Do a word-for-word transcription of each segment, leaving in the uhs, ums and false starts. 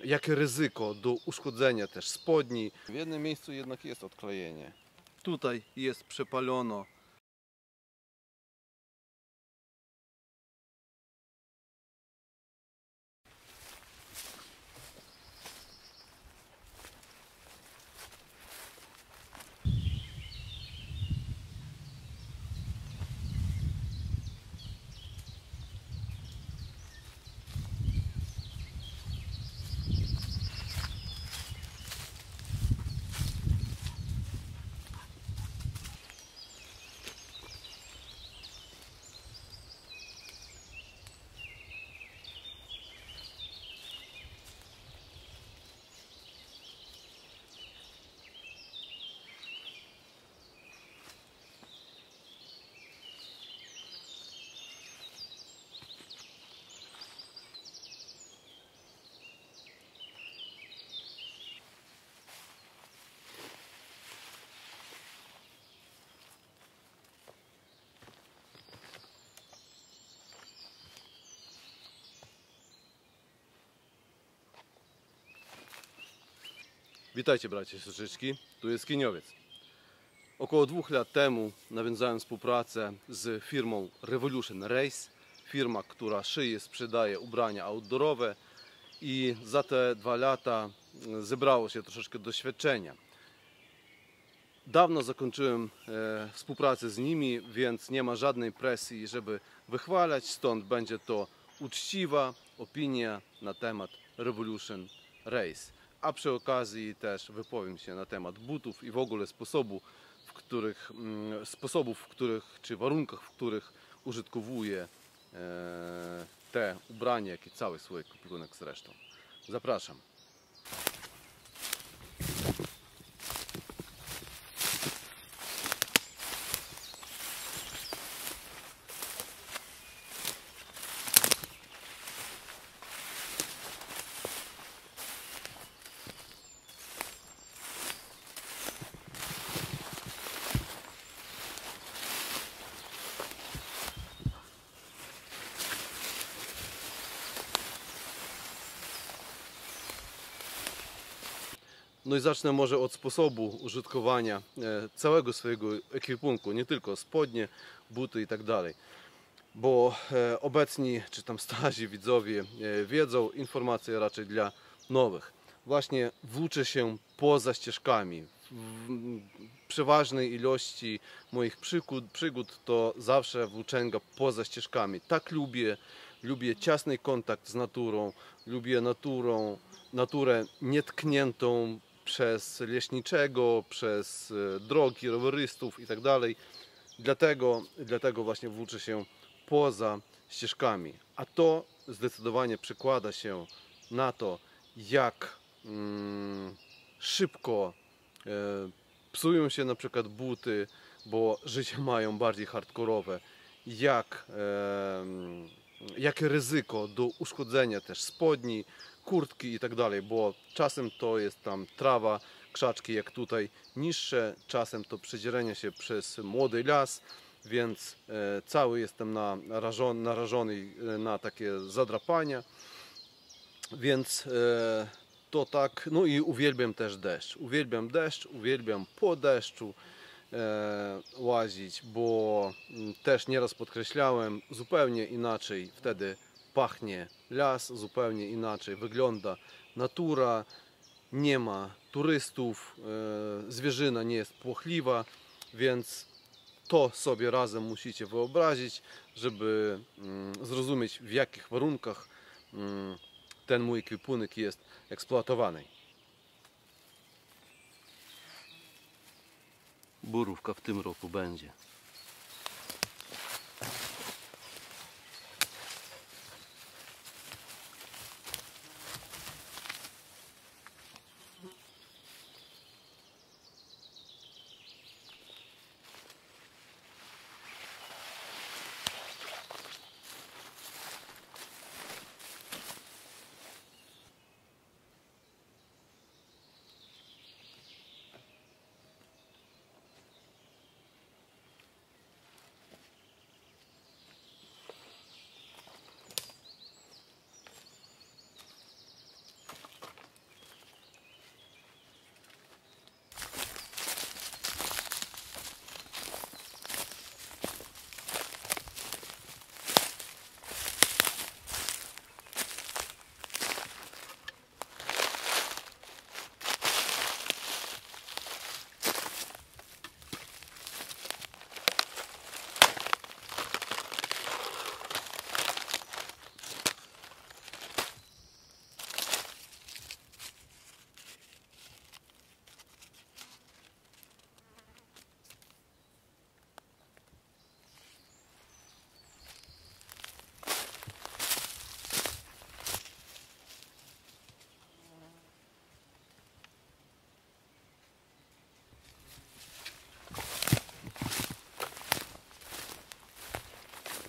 jakie ryzyko do uszkodzenia też spodni. W jednym miejscu jednak jest odklejenie. Tutaj jest przepalono. Witajcie bracia i siostrzyczki, tu jest Kiniowiec. Około dwóch lat temu nawiązałem współpracę z firmą Revolution Race. Firma, która szyje, sprzedaje ubrania outdoorowe i za te dwa lata zebrało się troszeczkę doświadczenia. Dawno zakończyłem e, współpracę z nimi, więc nie ma żadnej presji, żeby wychwalać, stąd będzie to uczciwa opinia na temat Revolution Race. A przy okazji też wypowiem się na temat butów i w ogóle sposobu, w których, sposobów, w których, czy warunkach, w których użytkowuję e, te ubrania, jak i cały swój ekwipunek zresztą. Zapraszam. No i zacznę może od sposobu użytkowania całego swojego ekwipunku, nie tylko spodnie, buty i tak dalej. Bo obecni, czy tam starzy widzowie wiedzą, informacje raczej dla nowych. Właśnie włóczę się poza ścieżkami. W przeważnej ilości moich przygód, przygód to zawsze włóczęga poza ścieżkami. Tak lubię, lubię ciasny kontakt z naturą, lubię naturą, naturę nietkniętą przez leśniczego, przez drogi rowerystów i tak dalej. Dlatego, dlatego właśnie włóczę się poza ścieżkami. A to zdecydowanie przekłada się na to, jak mm, szybko e, psują się na przykład buty, bo życie mają bardziej hardkorowe, jak, e, jakie ryzyko do uszkodzenia też spodni, kurtki i tak dalej, bo czasem to jest tam trawa, krzaczki jak tutaj niższe, czasem to przedzieranie się przez młody las, więc e, cały jestem narażony, narażony na takie zadrapania, więc e, to tak. No i uwielbiam też deszcz, uwielbiam deszcz, uwielbiam po deszczu e, łazić, bo też nieraz podkreślałem, zupełnie inaczej wtedy pachnie las, zupełnie inaczej wygląda natura, nie ma turystów, e, zwierzyna nie jest płochliwa, więc to sobie razem musicie wyobrazić, żeby mm, zrozumieć, w jakich warunkach mm, ten mój ekwipunek jest eksploatowany. Burówka w tym roku będzie.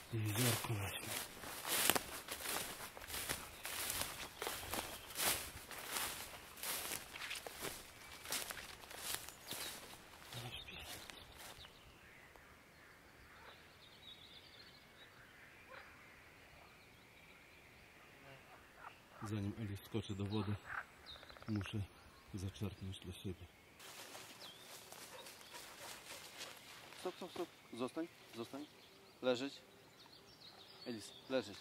Jeziorko leśne. Zanim Eli skoczy do wody, muszę zaczerpnąć dla siebie. Stop, stop, stop. Zostań, zostań. Leżeć. Elis, leżeć.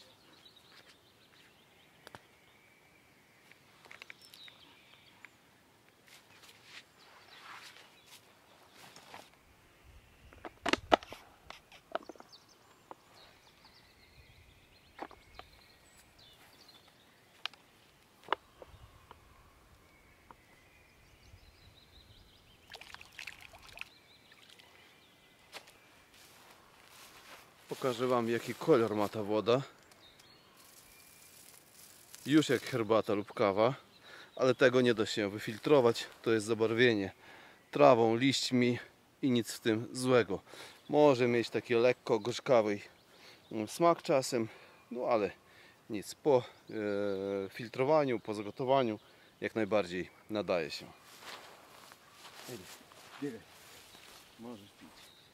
Pokażę Wam, jaki kolor ma ta woda. Już jak herbata lub kawa, ale tego nie da się wyfiltrować. To jest zabarwienie trawą, liśćmi i nic w tym złego. Może mieć taki lekko gorzkawy smak czasem, no ale nic. Po e, filtrowaniu, po zagotowaniu jak najbardziej nadaje się. Biegaj. Możesz pić.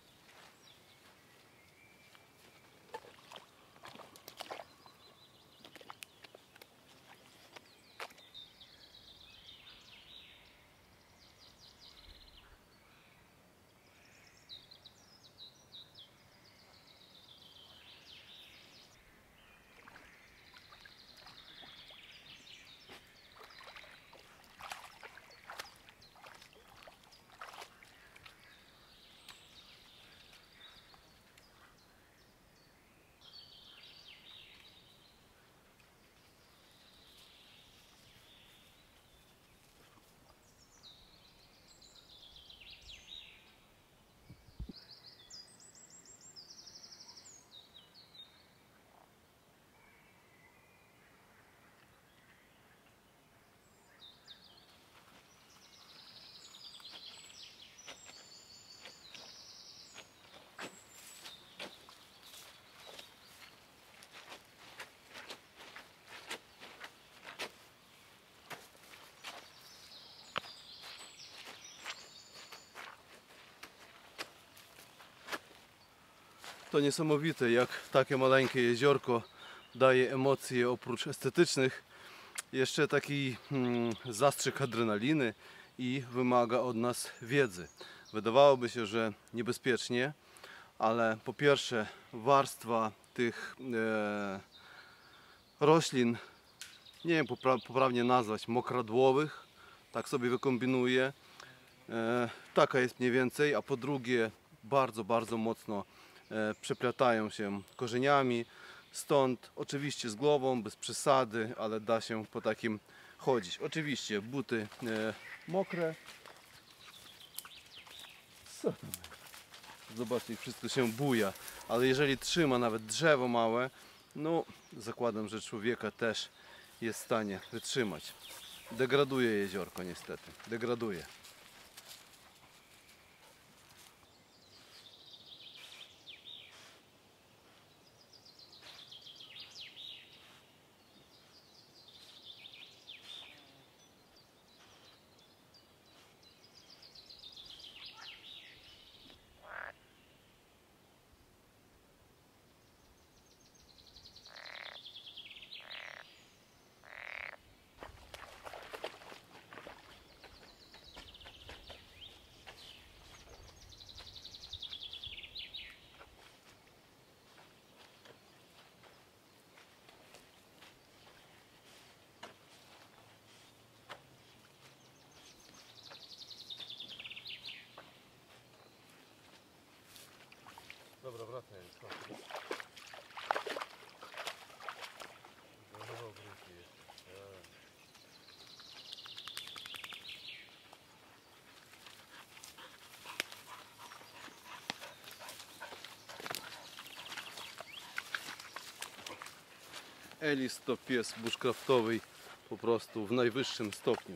To niesamowite, jak takie maleńkie jeziorko daje emocje oprócz estetycznych. Jeszcze taki hmm, zastrzyk adrenaliny i wymaga od nas wiedzy. Wydawałoby się, że niebezpiecznie, ale po pierwsze warstwa tych e, roślin, nie wiem popra poprawnie nazwać, mokradłowych, tak sobie wykombinuję. E, taka jest mniej więcej, a po drugie bardzo, bardzo mocno przeplatają się korzeniami, stąd oczywiście z głową, bez przesady, ale da się po takim chodzić. Oczywiście buty e, mokre. Co tam? Zobaczcie, wszystko się buja, ale jeżeli trzyma nawet drzewo małe, no zakładam, że człowieka też jest w stanie wytrzymać. Degraduje jeziorko niestety, degraduje. Dobra, wracaj. Elis to pies bushcraftowy po prostu w najwyższym stopniu.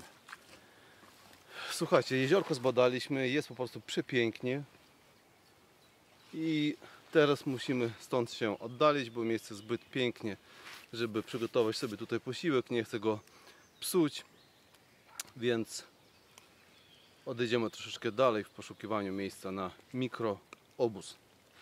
Słuchajcie, jeziorko zbadaliśmy, jest po prostu przepięknie i teraz musimy stąd się oddalić, bo miejsce zbyt pięknie, żeby przygotować sobie tutaj posiłek. Nie chcę go psuć, więc odejdziemy troszeczkę dalej w poszukiwaniu miejsca na mikroobóz.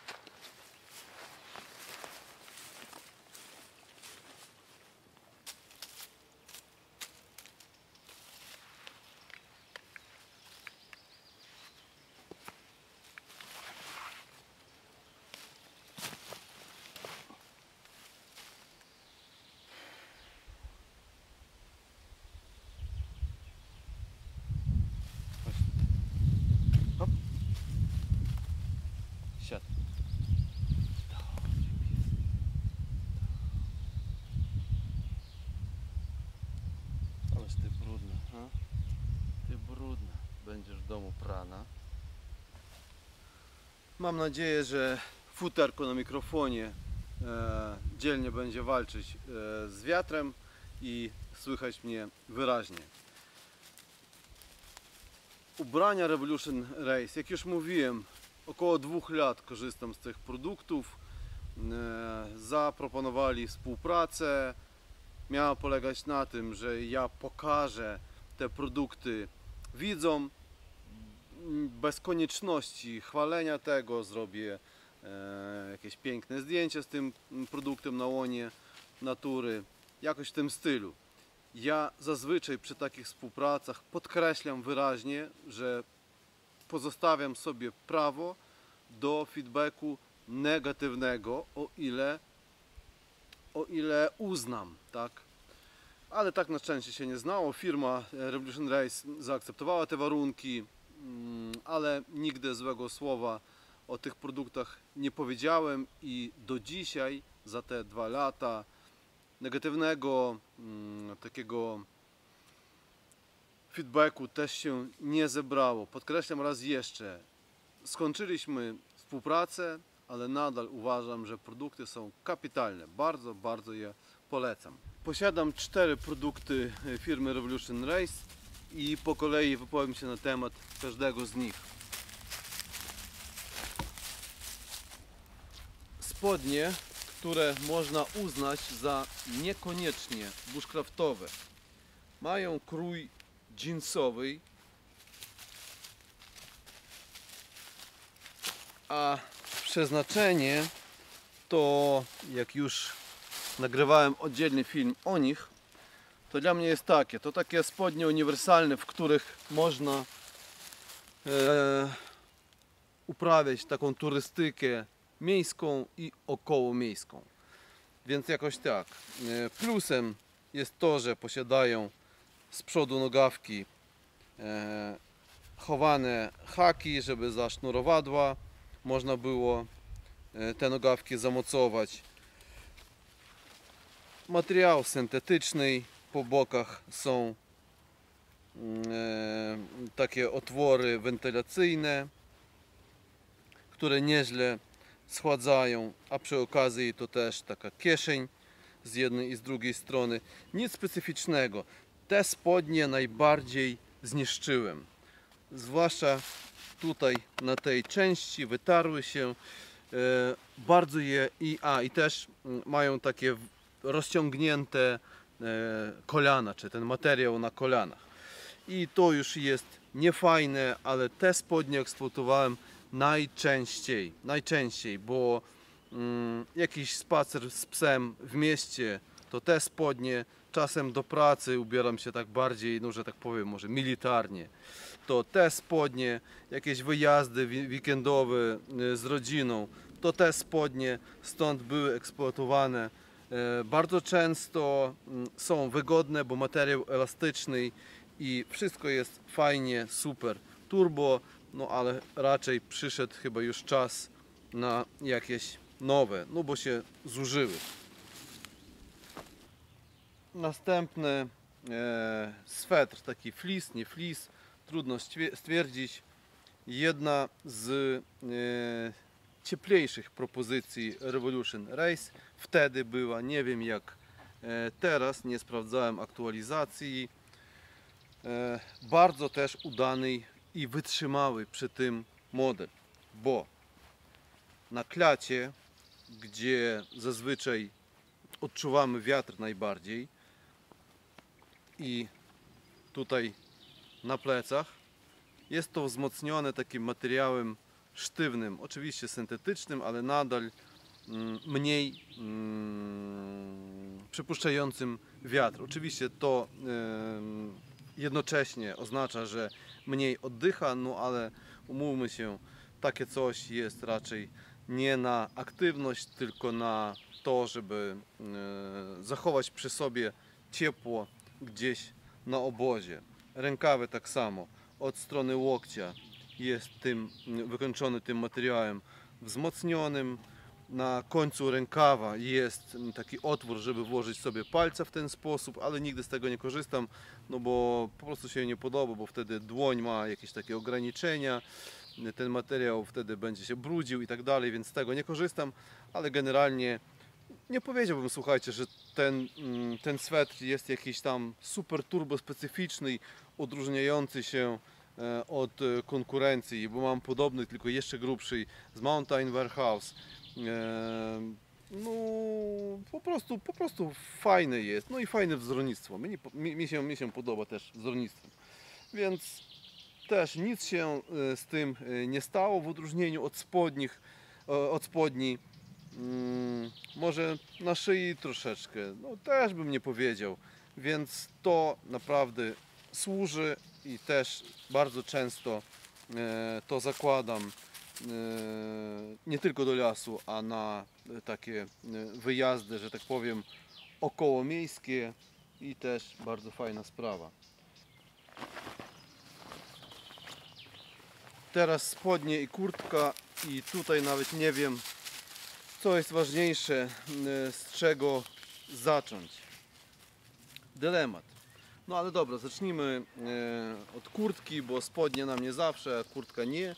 Hop. Siadł. Ależ ty brudna, ha? Ty brudna. Będziesz w domu prana. Mam nadzieję, że futerko na mikrofonie e, dzielnie będzie walczyć e, z wiatrem i słychać mnie wyraźnie. Ubrania Revolution Race, jak już mówiłem, około dwóch lat korzystam z tych produktów. E, zaproponowali współpracę. Miała polegać na tym, że ja pokażę te produkty widzom. Bez konieczności chwalenia tego zrobię e, jakieś piękne zdjęcie z tym produktem na łonie natury, jakoś w tym stylu. Ja zazwyczaj przy takich współpracach podkreślam wyraźnie, że pozostawiam sobie prawo do feedbacku negatywnego, o ile, o ile uznam, tak? Ale tak na szczęście się nie znało. Firma Revolution Race zaakceptowała te warunki, ale nigdy złego słowa o tych produktach nie powiedziałem i do dzisiaj, za te dwa lata, negatywnego takiego feedbacku też się nie zebrało. Podkreślam raz jeszcze, skończyliśmy współpracę, ale nadal uważam, że produkty są kapitalne. Bardzo, bardzo je polecam. Posiadam cztery produkty firmy Revolution Race i po kolei wypowiem się na temat każdego z nich. Spodnie, które można uznać za niekoniecznie bushcraftowe, mają krój jeansowy, a przeznaczenie to, jak już nagrywałem oddzielny film o nich, to dla mnie jest takie, to takie spodnie uniwersalne, w których można e, uprawiać taką turystykę miejską i okołomiejską. Więc jakoś tak. E, plusem jest to, że posiadają z przodu nogawki e, chowane haki, żeby za sznurowadła można było e, te nogawki zamocować. Materiał syntetyczny, po bokach są e, takie otwory wentylacyjne, które nieźle schładzają, a przy okazji to też taka kieszeń z jednej i z drugiej strony. Nic specyficznego. Te spodnie najbardziej zniszczyłem, zwłaszcza tutaj na tej części wytarły się, e, bardzo je i, a, i też mają takie rozciągnięte e, kolana, czy ten materiał na kolanach. I to już jest niefajne, ale te spodnie eksploatowałem najczęściej, najczęściej, bo mm, jakiś spacer z psem w mieście, to te spodnie, czasem do pracy ubieram się tak bardziej, no że tak powiem, może militarnie, to te spodnie, jakieś wyjazdy weekendowe z rodziną, to te spodnie stąd były eksploatowane. Bardzo często są wygodne, bo materiał elastyczny i wszystko jest fajnie, super, turbo, no ale raczej przyszedł chyba już czas na jakieś nowe, no bo się zużyły. Następny e, swetr, taki fleece, nie fleece, trudno stwierdzić. Jedna z e, cieplejszych propozycji Revolution Race wtedy była, nie wiem jak e, teraz, nie sprawdzałem aktualizacji. E, bardzo też udany i wytrzymały przy tym model, bo na klacie, gdzie zazwyczaj odczuwamy wiatr najbardziej, i tutaj na plecach. Jest to wzmocnione takim materiałem sztywnym, oczywiście syntetycznym, ale nadal mniej mm, przypuszczającym wiatr. Oczywiście to y, jednocześnie oznacza, że mniej oddycha, no ale umówmy się, takie coś jest raczej nie na aktywność, tylko na to, żeby y, zachować przy sobie ciepło gdzieś na obozie. Rękawy tak samo, od strony łokcia jest tym wykończony tym materiałem wzmocnionym. Na końcu rękawa jest taki otwór, żeby włożyć sobie palce w ten sposób, ale nigdy z tego nie korzystam, no bo po prostu się nie podoba, bo wtedy dłoń ma jakieś takie ograniczenia, ten materiał wtedy będzie się brudził i tak dalej, więc z tego nie korzystam, ale generalnie nie powiedziałbym, słuchajcie, że ten, ten swetr jest jakiś tam super turbo specyficzny, odróżniający się od konkurencji, bo mam podobny, tylko jeszcze grubszy z Mountain Warehouse. No po prostu, po prostu fajny jest, no i fajne wzornictwo. Mi, mi, mi, się, mi się podoba też wzornictwo, więc też nic się z tym nie stało w odróżnieniu od spodnich, od spodni. Może na szyi troszeczkę, no też bym nie powiedział, więc to naprawdę służy i też bardzo często to zakładam nie tylko do lasu, a na takie wyjazdy, że tak powiem, okołomiejskie, i też bardzo fajna sprawa. Teraz spodnie i kurtka, i tutaj nawet nie wiem, co jest ważniejsze, z czego zacząć. Dylemat. No ale dobra, zacznijmy od kurtki, bo spodnie nam nie zawsze, a kurtka nie.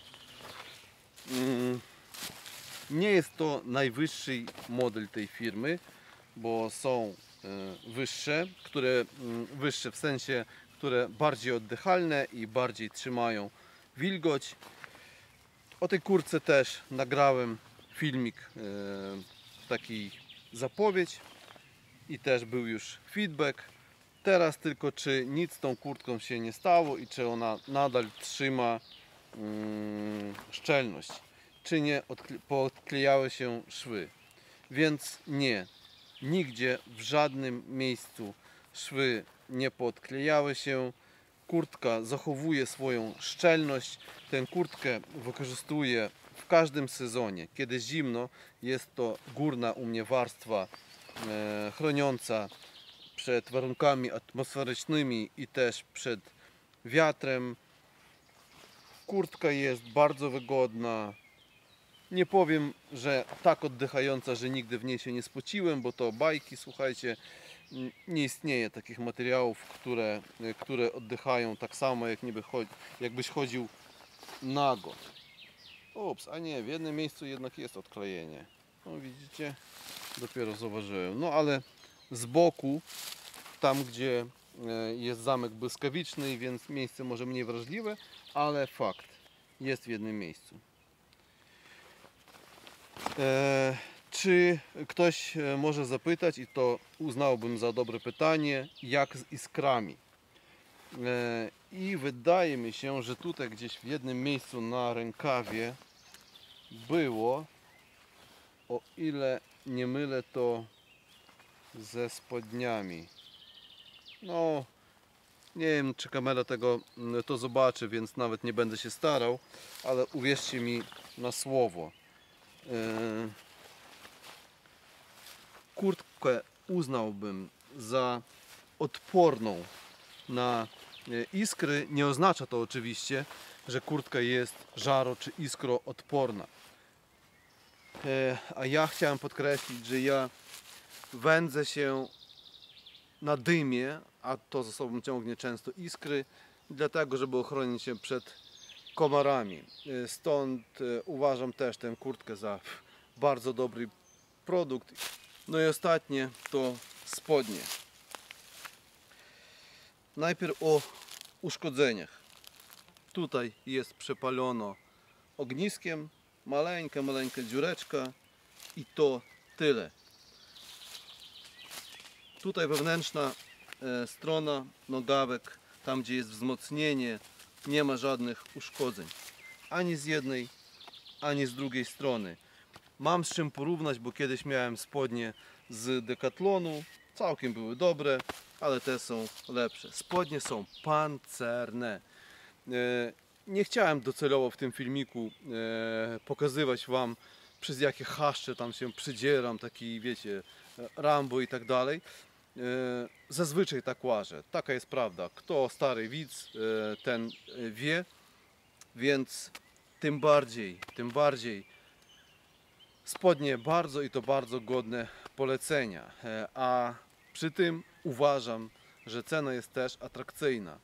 Nie jest to najwyższy model tej firmy, bo są wyższe, które wyższe w sensie, które bardziej oddychalne i bardziej trzymają wilgoć. O tej kurtce też nagrałem filmik, taki zapowiedź, i też był już feedback. Teraz tylko, czy nic z tą kurtką się nie stało i czy ona nadal trzyma mm, szczelność, czy nie podklejały się szwy. Więc nie, nigdzie w żadnym miejscu szwy nie podklejały się. Kurtka zachowuje swoją szczelność. Tę kurtkę wykorzystuję w każdym sezonie. Kiedy zimno, jest to górna u mnie warstwa e, chroniąca przed warunkami atmosferycznymi i też przed wiatrem. Kurtka jest bardzo wygodna. Nie powiem, że tak oddychająca, że nigdy w niej się nie spociłem, bo to bajki, słuchajcie. Nie istnieje takich materiałów, które, które oddychają tak samo, jak niby chodzi, jakbyś chodził nago. Ups, a nie, w jednym miejscu jednak jest odklejenie. No widzicie? Dopiero zauważyłem. No ale z boku, tam gdzie jest zamek błyskawiczny, więc miejsce może mniej wrażliwe, ale fakt, jest w jednym miejscu. Eee, czy ktoś może zapytać, i to uznałbym za dobre pytanie, jak z iskrami? Eee, I wydaje mi się, że tutaj gdzieś w jednym miejscu na rękawie było, o ile nie mylę, to ze spodniami. No, nie wiem, czy kamera tego to zobaczy, więc nawet nie będę się starał, ale uwierzcie mi na słowo. Kurtkę uznałbym za odporną na iskry. Nie oznacza to oczywiście, że kurtka jest żaro czy iskro odporna. A ja chciałem podkreślić, że ja wędzę się na dymie, a to za sobą ciągnie często iskry, dlatego żeby ochronić się przed komarami. Stąd uważam też tę kurtkę za bardzo dobry produkt. No i ostatnie to spodnie. Najpierw o uszkodzeniach. Tutaj jest przepalono ogniskiem, maleńka, maleńka dziureczka i to tyle. Tutaj wewnętrzna e, strona nogawek, tam gdzie jest wzmocnienie, nie ma żadnych uszkodzeń. Ani z jednej, ani z drugiej strony. Mam z czym porównać, bo kiedyś miałem spodnie z Decathlonu. Całkiem były dobre, ale te są lepsze. Spodnie są pancerne. E, nie chciałem docelowo w tym filmiku e, pokazywać Wam, przez jakie chaszcze tam się przydzieram, taki wiecie, Rambo i tak dalej. Zazwyczaj tak łażę, taka jest prawda. Kto stary widz, ten wie, więc tym bardziej, tym bardziej spodnie bardzo i to bardzo godne polecenia. A przy tym uważam, że cena jest też atrakcyjna.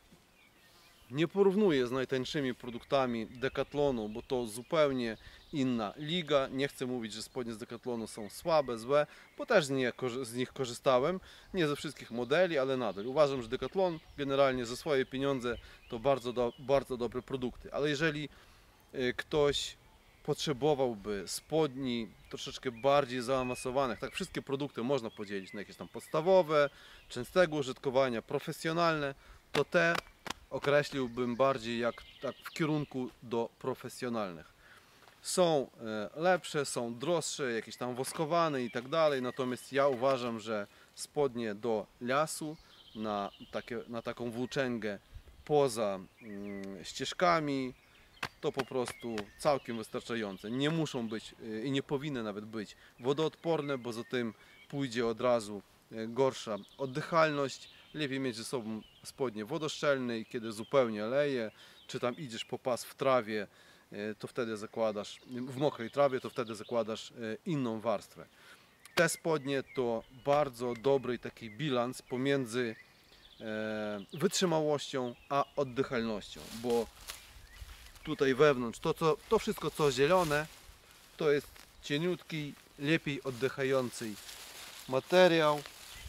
Nie porównuję z najtańszymi produktami Decathlonu, bo to zupełnie inna liga. Nie chcę mówić, że spodnie z Decathlonu są słabe, złe, bo też z nich, z nich korzystałem. Nie ze wszystkich modeli, ale nadal. Uważam, że Decathlon generalnie za swoje pieniądze to bardzo, do, bardzo dobre produkty. Ale jeżeli ktoś potrzebowałby spodni troszeczkę bardziej zaawansowanych, tak wszystkie produkty można podzielić na jakieś tam podstawowe, częstego użytkowania, profesjonalne, to te określiłbym bardziej jak tak w kierunku do profesjonalnych. Są lepsze, są droższe, jakieś tam woskowane i tak dalej, natomiast ja uważam, że spodnie do lasu, na, takie, na taką włóczęgę poza mm, ścieżkami, to po prostu całkiem wystarczające. Nie muszą być i nie powinny nawet być wodoodporne, bo za tym pójdzie od razu gorsza oddychalność. Lepiej mieć ze sobą spodnie wodoszczelne i kiedy zupełnie leje, czy tam idziesz po pas w trawie, to wtedy zakładasz, w mokrej trawie, to wtedy zakładasz inną warstwę. Te spodnie to bardzo dobry taki bilans pomiędzy wytrzymałością a oddychalnością, bo tutaj wewnątrz, to, co, to wszystko co zielone, to jest cieniutki, lepiej oddychający materiał,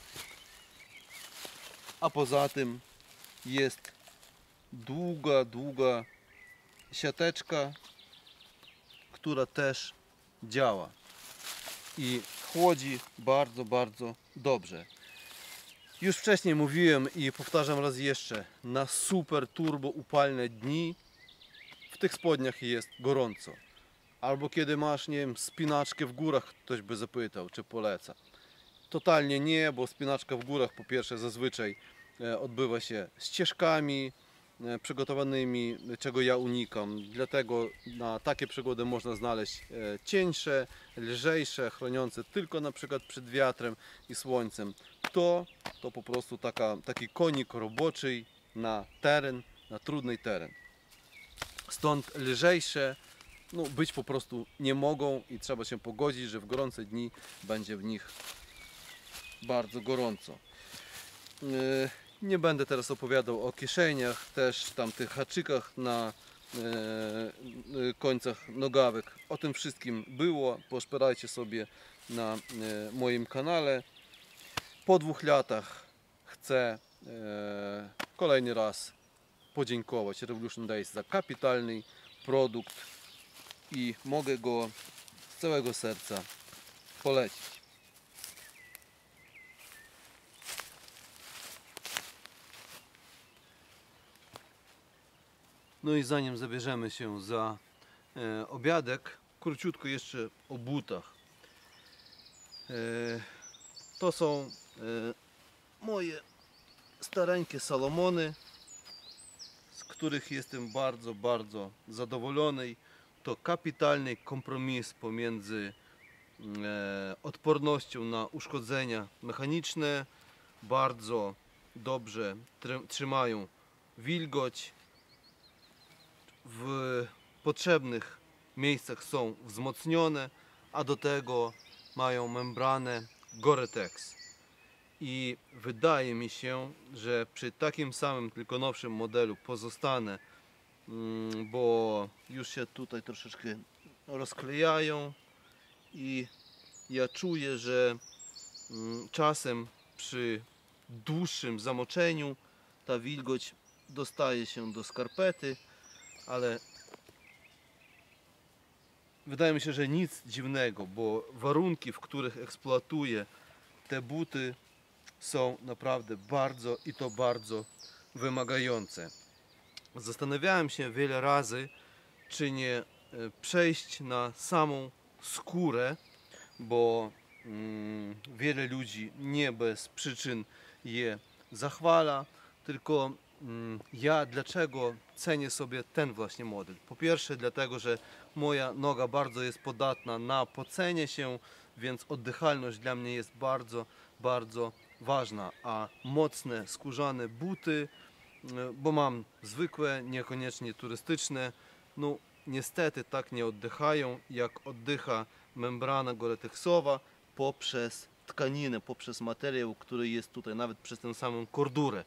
a poza tym jest długa, długa siateczka, która też działa i chłodzi bardzo, bardzo dobrze. Już wcześniej mówiłem i powtarzam raz jeszcze, na super turbo upalne dni w tych spodniach jest gorąco. Albo kiedy masz, nie wiem, spinaczkę w górach, ktoś by zapytał, czy poleca. Totalnie nie, bo spinaczka w górach po pierwsze zazwyczaj odbywa się ścieżkami przygotowanymi, czego ja unikam. Dlatego na takie przygody można znaleźć cieńsze, lżejsze, chroniące tylko na przykład przed wiatrem i słońcem. To, to po prostu taka, taki konik roboczy na teren, na trudny teren. Stąd lżejsze no, być po prostu nie mogą i trzeba się pogodzić, że w gorące dni będzie w nich bardzo gorąco. Nie będę teraz opowiadał o kieszeniach, też tam tych haczykach na końcach nogawek. O tym wszystkim było, poszperajcie sobie na moim kanale. Po dwóch latach chcę kolejny raz podziękować Revolution Days za kapitalny produkt i mogę go z całego serca polecić. No i zanim zabierzemy się za e, obiadek, króciutko jeszcze o butach. E, to są e, moje stareńkie Salomony, z których jestem bardzo, bardzo zadowolony. To kapitalny kompromis pomiędzy e, odpornością na uszkodzenia mechaniczne, bardzo dobrze trzymają wilgoć, w potrzebnych miejscach są wzmocnione, a do tego mają membranę Gore-Tex. I wydaje mi się, że przy takim samym, tylko nowszym modelu pozostanę, bo już się tutaj troszeczkę rozklejają i ja czuję, że czasem przy dłuższym zamoczeniu ta wilgoć dostaje się do skarpety, ale wydaje mi się, że nic dziwnego, bo warunki, w których eksploatuję te buty, są naprawdę bardzo i to bardzo wymagające. Zastanawiałem się wiele razy, czy nie przejść na samą skórę, bo mm, wiele ludzi nie bez przyczyn je zachwala, tylko mm, ja dlaczego cenię sobie ten właśnie model? Po pierwsze dlatego, że moja noga bardzo jest podatna na pocenie się, więc oddychalność dla mnie jest bardzo, bardzo ważna, a mocne skórzane buty, bo mam zwykłe, niekoniecznie turystyczne, no niestety tak nie oddychają, jak oddycha membrana goreteksowa poprzez tkaninę, poprzez materiał, który jest tutaj, nawet przez tę samą kordurę.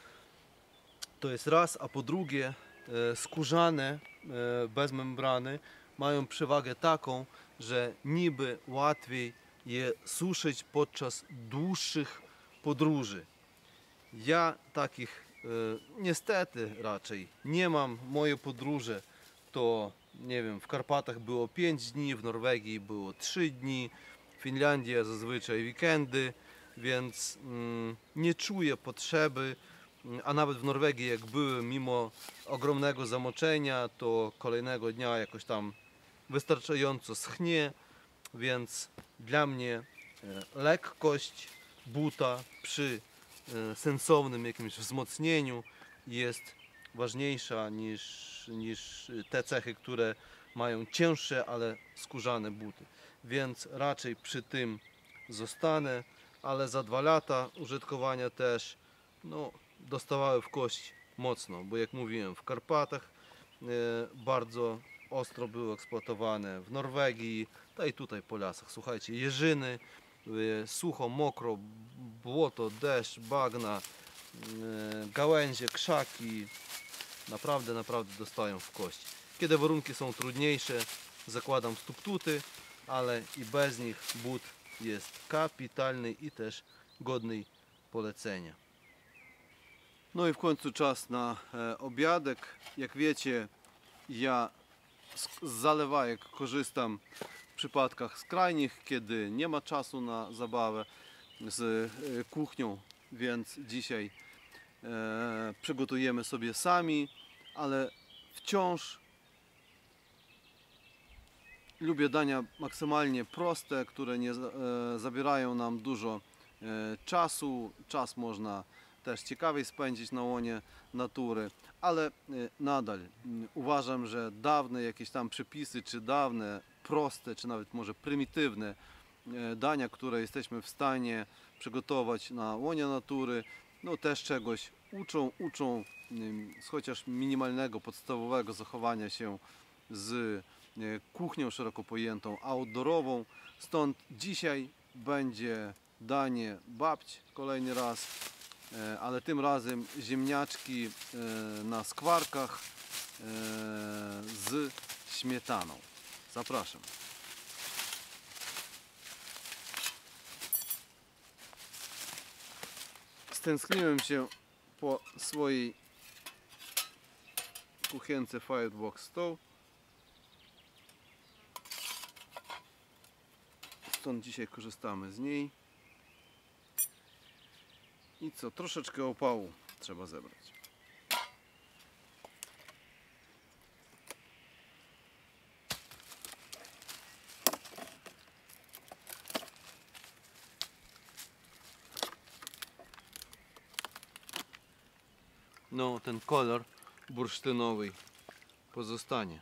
To jest raz, a po drugie skórzane bez membrany mają przewagę taką, że niby łatwiej je suszyć podczas dłuższych podróży. Ja takich niestety raczej nie mam. Moje podróże to, nie wiem, w Karpatach było pięć dni, w Norwegii było trzy dni, Finlandia zazwyczaj weekendy, więc mm, nie czuję potrzeby, a nawet w Norwegii jak byłem, mimo ogromnego zamoczenia, to kolejnego dnia jakoś tam wystarczająco schnie, więc dla mnie lekkość buta przy sensownym jakimś wzmocnieniu jest ważniejsza niż, niż te cechy, które mają cięższe, ale skórzane buty. Więc raczej przy tym zostanę, ale za dwa lata użytkowania też no, dostawały w kość mocno, bo jak mówiłem, w Karpatach e, bardzo ostro były eksploatowane, w Norwegii, a i tutaj po lasach. Słuchajcie, jeżyny, e, sucho, mokro, błoto, deszcz, bagna, e, gałęzie, krzaki, naprawdę, naprawdę dostają w kość. Kiedy warunki są trudniejsze, zakładam stuktuty, ale i bez nich but jest kapitalny i też godny polecenia. No i w końcu czas na e, obiadek. Jak wiecie, ja z, z zalewajek korzystam w przypadkach skrajnych, kiedy nie ma czasu na zabawę z e, kuchnią, więc dzisiaj e, przygotujemy sobie sami, ale wciąż lubię dania maksymalnie proste, które nie e, zabierają nam dużo e, czasu. Czas można też ciekawiej spędzić na łonie natury, ale e, nadal m, uważam, że dawne jakieś tam przepisy, czy dawne, proste, czy nawet może prymitywne e, dania, które jesteśmy w stanie przygotować na łonie natury, no też czegoś uczą, uczą m, z chociaż minimalnego, podstawowego zachowania się z kuchnią szeroko pojętą, outdoorową. Stąd dzisiaj będzie danie babć kolejny raz, ale tym razem ziemniaczki na skwarkach z śmietaną. Zapraszam. Stęskniłem się po swojej kuchence Firebox Stove. Stąd dzisiaj korzystamy z niej. I co? Troszeczkę opału trzeba zebrać. No, ten kolor bursztynowy pozostanie.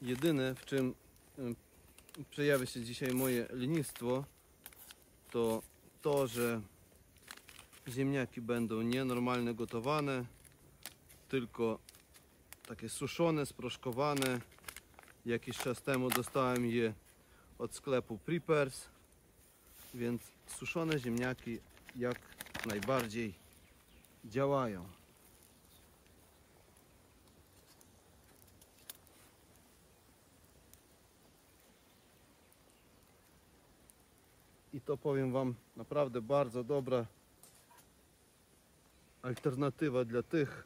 Jedyne, w czym ym, przejawia się dzisiaj moje lenistwo, to to, że ziemniaki będą nienormalnie gotowane, tylko takie suszone, sproszkowane. Jakiś czas temu dostałem je od sklepu Preppers, więc suszone ziemniaki jak najbardziej działają. I to, powiem Wam, naprawdę bardzo dobra alternatywa dla tych,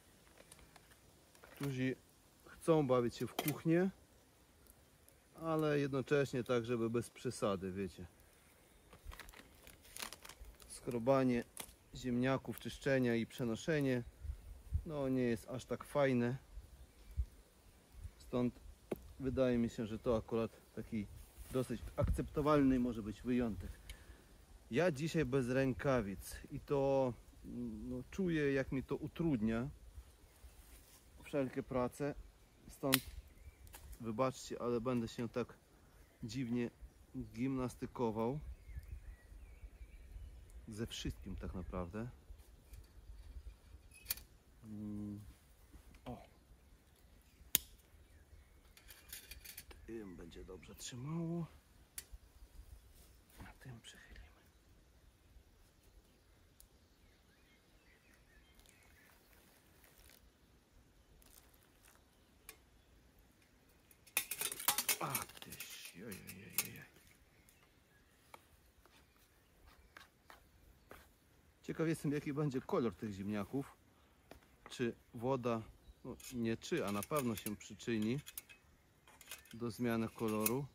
którzy chcą bawić się w kuchnię, ale jednocześnie tak, żeby bez przesady, wiecie. Skrobanie ziemniaków, czyszczenia i przenoszenie, no nie jest aż tak fajne. Stąd wydaje mi się, że to akurat taki dosyć akceptowalny może być wyjątek. Ja dzisiaj bez rękawic i to no, czuję, jak mi to utrudnia wszelkie prace. Stąd wybaczcie, ale będę się tak dziwnie gimnastykował ze wszystkim tak naprawdę. O, tym będzie dobrze trzymało, a tym przychylimy. Ach tyś, jojojojoj. Ciekaw jestem, jaki będzie kolor tych ziemniaków. Czy woda, no nie czy, a na pewno się przyczyni do zmiany koloru.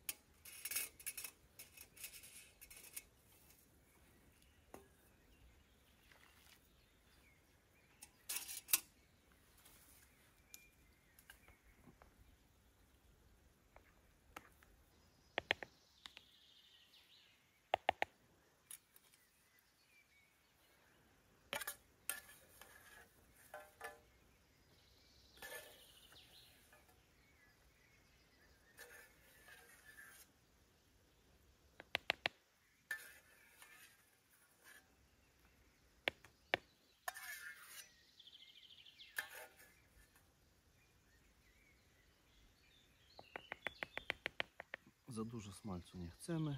Za dużo smalcu nie chcemy.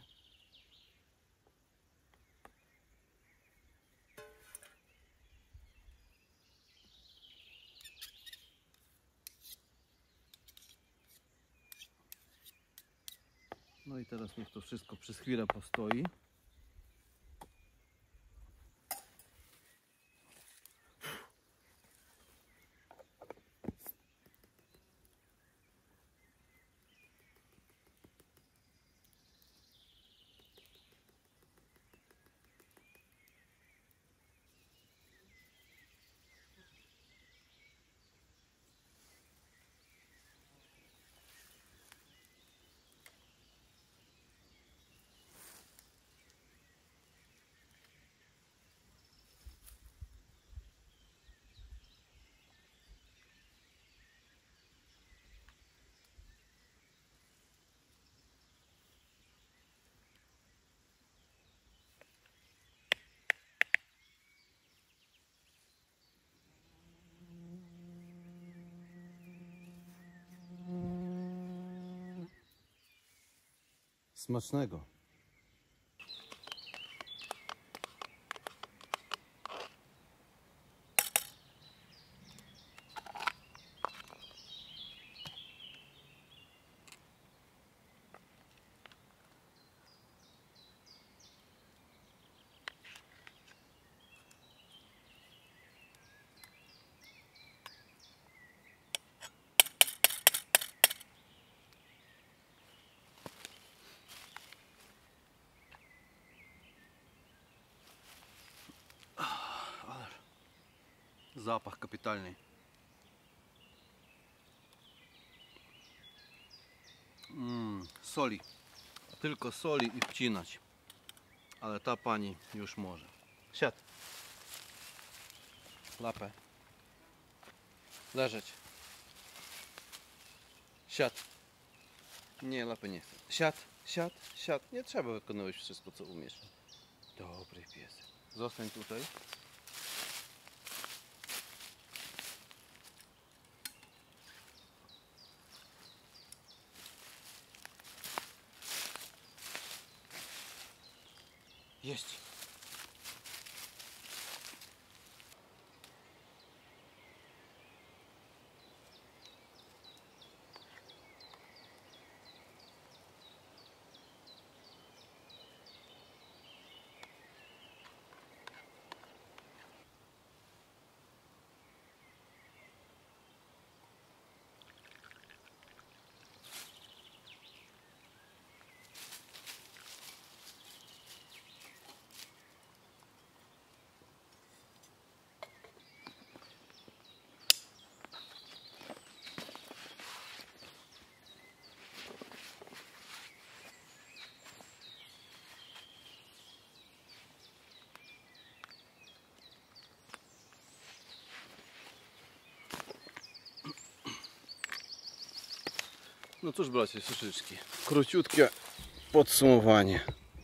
No i teraz niech to wszystko przez chwilę postoi. Smacznego. Zapach kapitalny. Mm, soli. Tylko soli i wcinać. Ale ta pani już może. Siad. Lapę. Leżeć. Siad. Nie, lapy nie chcę. Siad, siad, siad. Nie trzeba wykonywać wszystko, co umiesz. Dobry piesek. Zostań tutaj. Jeść. No cóż, bracie Szyszyczki, króciutkie podsumowanie.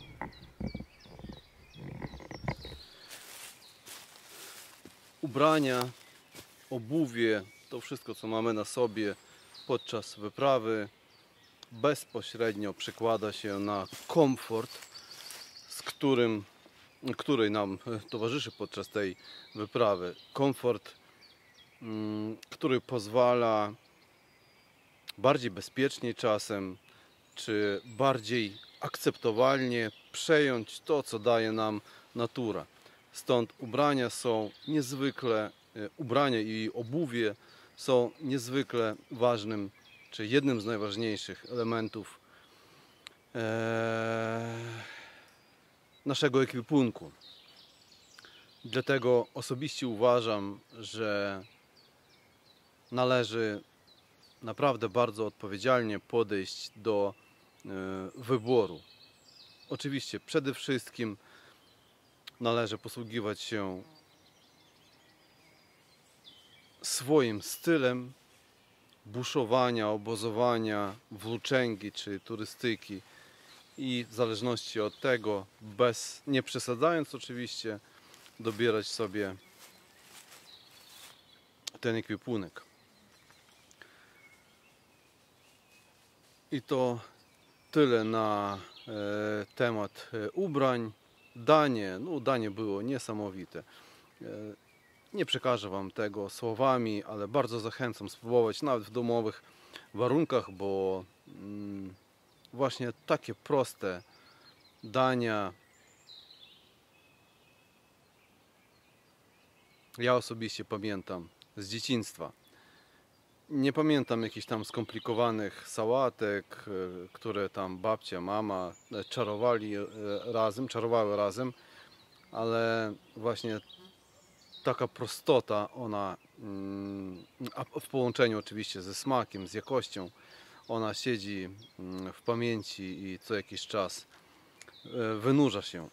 Ubrania, obuwie, to wszystko, co mamy na sobie podczas wyprawy, bezpośrednio przekłada się na komfort, z którym, który nam towarzyszy podczas tej wyprawy. Komfort, który pozwala bardziej bezpiecznie czasem, czy bardziej akceptowalnie przejąć to, co daje nam natura. Stąd ubrania są niezwykle, ubrania i obuwie są niezwykle ważnym, czy jednym z najważniejszych elementów e, naszego ekwipunku. Dlatego osobiście uważam, że należy naprawdę bardzo odpowiedzialnie podejść do y, wyboru. Oczywiście przede wszystkim należy posługiwać się swoim stylem buszowania, obozowania, włóczęgi czy turystyki i w zależności od tego, bez, nie przesadzając oczywiście, dobierać sobie ten ekwipunek. I to tyle na e, temat e, ubrań. Danie, no danie było niesamowite. E, nie przekażę Wam tego słowami, ale bardzo zachęcam spróbować nawet w domowych warunkach, bo mm, właśnie takie proste dania ja osobiście pamiętam z dzieciństwa. Nie pamiętam jakichś tam skomplikowanych sałatek, które tam babcia, mama czarowali razem, czarowały razem, ale właśnie taka prostota, ona a w połączeniu oczywiście ze smakiem, z jakością, ona siedzi w pamięci i co jakiś czas wynurza się.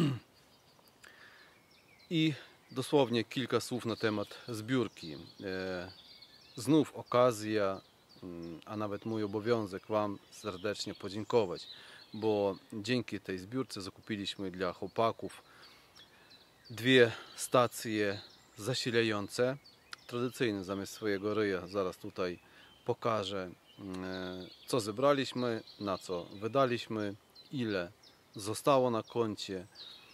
I dosłownie kilka słów na temat zbiórki. Znów okazja, a nawet mój obowiązek Wam serdecznie podziękować, bo dzięki tej zbiórce zakupiliśmy dla chłopaków dwie stacje zasilające. Tradycyjne zamiast swojego ryja, zaraz tutaj pokażę, co zebraliśmy, na co wydaliśmy, ile zostało na koncie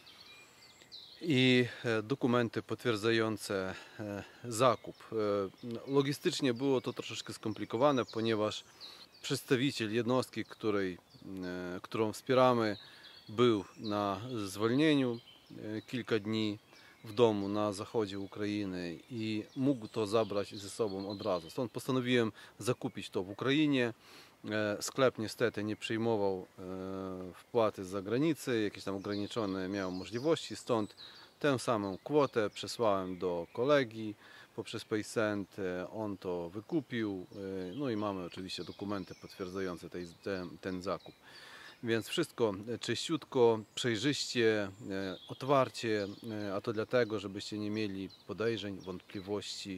i dokumenty potwierdzające zakup. Logistycznie było to troszeczkę skomplikowane, ponieważ przedstawiciel jednostki, której, którą wspieramy, był na zwolnieniu kilka dni w domu na zachodzie Ukrainy i mógł to zabrać ze sobą od razu. Stąd postanowiłem zakupić to w Ukrainie. Sklep niestety nie przyjmował wpłaty z zagranicy, jakieś tam ograniczone miał możliwości, stąd tę samą kwotę przesłałem do kolegi poprzez PaySend, on to wykupił, no i mamy oczywiście dokumenty potwierdzające tej, ten, ten zakup. Więc wszystko czyściutko, przejrzyście, otwarcie, a to dlatego, żebyście nie mieli podejrzeń, wątpliwości,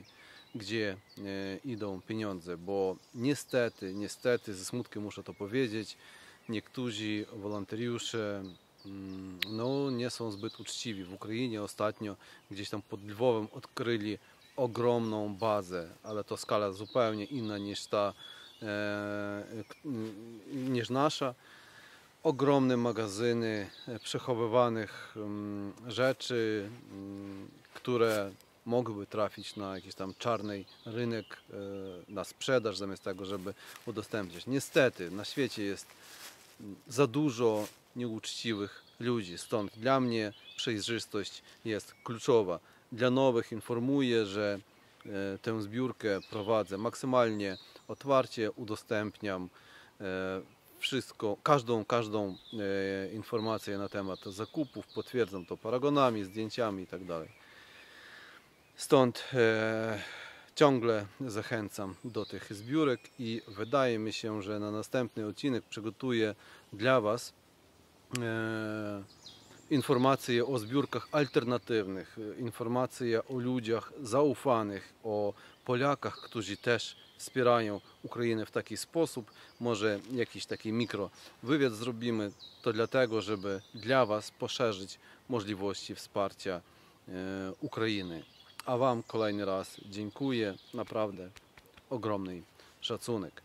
gdzie idą pieniądze, bo niestety, niestety, ze smutkiem muszę to powiedzieć, niektórzy wolontariusze no, nie są zbyt uczciwi. W Ukrainie ostatnio gdzieś tam pod Lwowem odkryli ogromną bazę, ale to skala zupełnie inna niż ta, e, niż nasza. Ogromne magazyny przechowywanych um, rzeczy, um, które mogłyby trafić na jakiś tam czarny rynek, e, na sprzedaż, zamiast tego, żeby udostępniać. Niestety na świecie jest za dużo nieuczciwych ludzi, stąd dla mnie przejrzystość jest kluczowa. Dla nowych informuję, że e, tę zbiórkę prowadzę maksymalnie otwarcie, udostępniam e, wszystko, każdą, każdą e, informację na temat zakupów, potwierdzam to paragonami, zdjęciami itd. Stąd e, ciągle zachęcam do tych zbiórek i wydaje mi się, że na następny odcinek przygotuję dla Was e, informacje o zbiórkach alternatywnych, informacje o ludziach zaufanych, o Polakach, którzy też wspierają Ukrainę w taki sposób. Może jakiś taki mikro wywiad zrobimy, to dlatego, żeby dla Was poszerzyć możliwości wsparcia e, Ukrainy. A Wam kolejny raz dziękuję, naprawdę ogromny szacunek.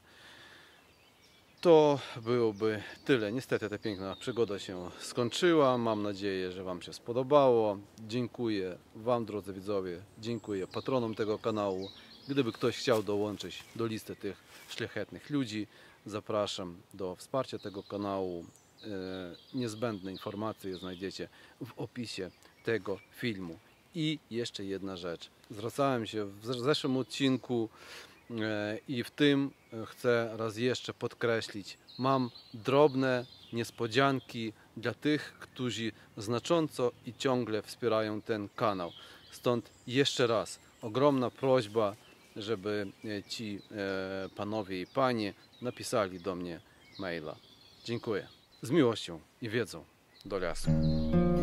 To byłoby tyle. Niestety ta piękna przygoda się skończyła. Mam nadzieję, że Wam się spodobało. Dziękuję Wam, drodzy widzowie. Dziękuję patronom tego kanału. Gdyby ktoś chciał dołączyć do listy tych szlachetnych ludzi, zapraszam do wsparcia tego kanału. Niezbędne informacje znajdziecie w opisie tego filmu. I jeszcze jedna rzecz. Zwracałem się w zeszłym odcinku i w tym chcę raz jeszcze podkreślić. Mam drobne niespodzianki dla tych, którzy znacząco i ciągle wspierają ten kanał. Stąd jeszcze raz ogromna prośba, żeby ci panowie i panie napisali do mnie maila. Dziękuję. Z miłością i wiedzą do lasu.